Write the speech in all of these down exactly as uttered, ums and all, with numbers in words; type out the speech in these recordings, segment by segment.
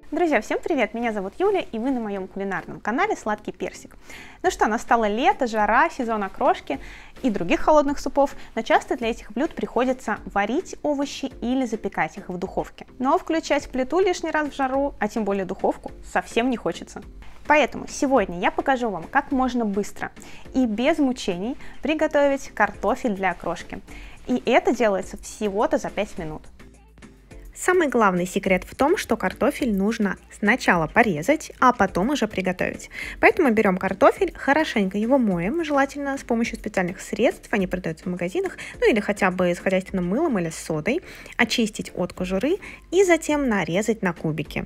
Друзья, всем привет! Меня зовут Юля, и вы на моем кулинарном канале Сладкий Персик. Ну что, настало лето, жара, сезон окрошки и других холодных супов, но часто для этих блюд приходится варить овощи или запекать их в духовке. Но включать плиту лишний раз в жару, а тем более духовку, совсем не хочется. Поэтому сегодня я покажу вам, как можно быстро и без мучений приготовить картофель для окрошки. И это делается всего-то за пять минут. Самый главный секрет в том, что картофель нужно сначала порезать, а потом уже приготовить. Поэтому берем картофель, хорошенько его моем, желательно с помощью специальных средств, они продаются в магазинах, ну или хотя бы с хозяйственным мылом или с содой, очистить от кожуры и затем нарезать на кубики.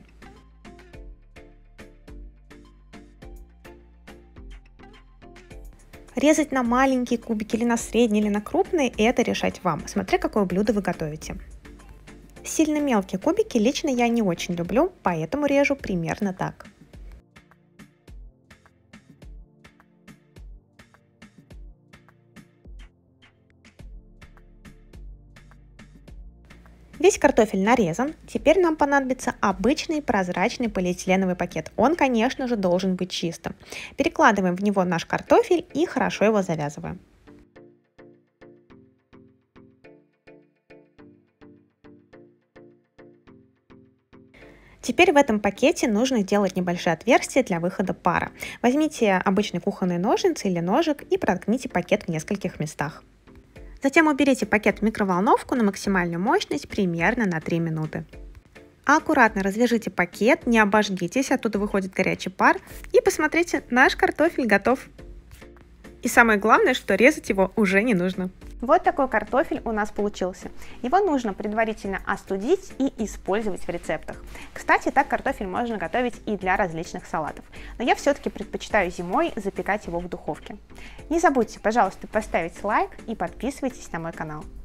Резать на маленькие кубики или на средние, или на крупные – это решать вам, смотря какое блюдо вы готовите. Сильно мелкие кубики лично я не очень люблю, поэтому режу примерно так. Весь картофель нарезан, теперь нам понадобится обычный прозрачный полиэтиленовый пакет. Он, конечно же, должен быть чистым. Перекладываем в него наш картофель и хорошо его завязываем. Теперь в этом пакете нужно сделать небольшие отверстия для выхода пара. Возьмите обычные кухонные ножницы или ножик и проткните пакет в нескольких местах. Затем уберите пакет в микроволновку на максимальную мощность примерно на три минуты. Аккуратно развяжите пакет, не обожгитесь, оттуда выходит горячий пар. И посмотрите, наш картофель готов. И самое главное, что резать его уже не нужно. Вот такой картофель у нас получился. Его нужно предварительно остудить и использовать в рецептах. Кстати, так картофель можно готовить и для различных салатов. Но я все-таки предпочитаю зимой запекать его в духовке. Не забудьте, пожалуйста, поставить лайк и подписывайтесь на мой канал.